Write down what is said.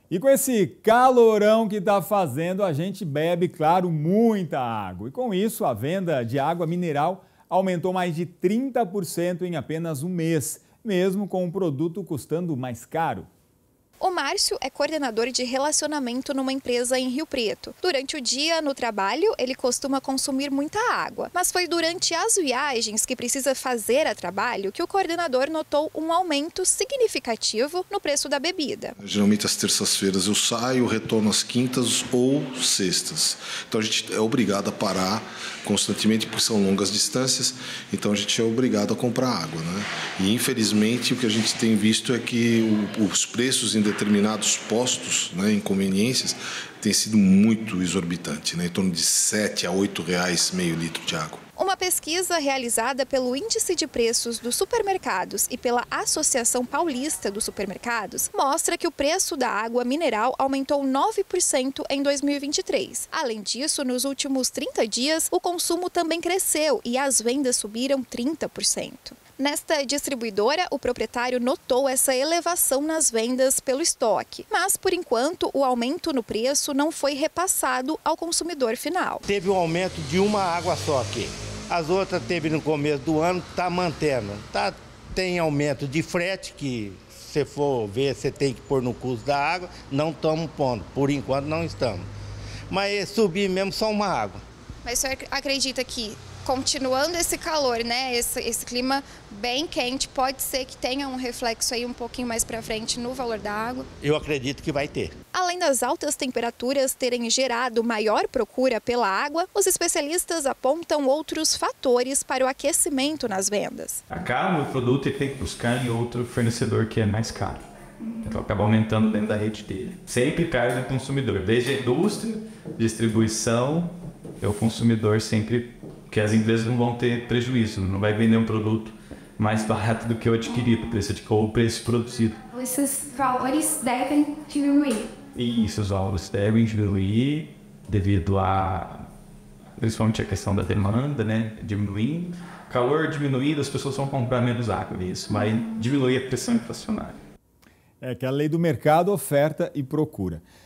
E com esse calorão que está fazendo, a gente bebe, claro, muita água. E com isso, a venda de água mineral aumentou mais de 30% em apenas um mês, mesmo com o produto custando mais caro. O Márcio é coordenador de relacionamento numa empresa em Rio Preto. Durante o dia, no trabalho, ele costuma consumir muita água. Mas foi durante as viagens que precisa fazer a trabalho que o coordenador notou um aumento significativo no preço da bebida. Geralmente, às terças-feiras eu saio, retorno às quintas ou sextas. Então, a gente é obrigado a parar constantemente, porque são longas distâncias. Então, a gente é obrigado a comprar água, né? E, infelizmente, o que a gente tem visto é que os preços em determinados postos, né, em conveniências, tem sido muito exorbitante, né, em torno de R$7 a R$8 meio litro de água. Uma pesquisa realizada pelo Índice de Preços dos Supermercados e pela Associação Paulista dos Supermercados mostra que o preço da água mineral aumentou 9% em 2023. Além disso, nos últimos 30 dias, o consumo também cresceu e as vendas subiram 30%. Nesta distribuidora, o proprietário notou essa elevação nas vendas pelo estoque. Mas, por enquanto, o aumento no preço não foi repassado ao consumidor final. Teve um aumento de uma água só aqui. As outras teve no começo do ano, está mantendo. Tem aumento de frete, que se for ver, você tem que pôr no custo da água. Não estamos pondo, por enquanto não estamos. Mas subir mesmo só uma água. Mas o senhor acredita que, continuando esse calor, né, esse clima bem quente, pode ser que tenha um reflexo aí um pouquinho mais para frente no valor da água? Eu acredito que vai ter. Além das altas temperaturas terem gerado maior procura pela água, os especialistas apontam outros fatores para o aquecimento nas vendas. Acaba o produto e tem que buscar em outro fornecedor que é mais caro. Então acaba aumentando dentro da rede dele. Sempre cai no consumidor, desde a indústria, distribuição, o consumidor sempre, que as empresas não vão ter prejuízo, não vai vender um produto mais barato do que eu adquiri, ou o preço produzido. Esses valores devem diminuir. Isso, os valores devem diminuir devido a, principalmente a questão da demanda, né, diminuindo. Calor diminuindo, as pessoas vão comprar menos água, isso vai diminuir a pressão inflacionária. É que a lei do mercado, oferta e procura.